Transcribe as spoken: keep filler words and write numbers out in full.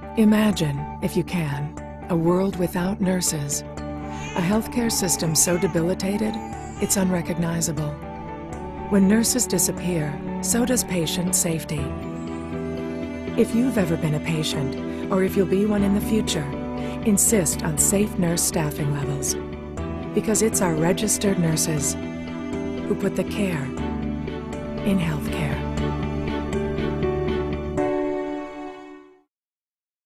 Imagine, if you can, a world without nurses. A healthcare system so debilitated, it's unrecognizable. When nurses disappear, so does patient safety. If you've ever been a patient, or if you'll be one in the future, insist on safe nurse staffing levels. Because it's our registered nurses who put the care in healthcare.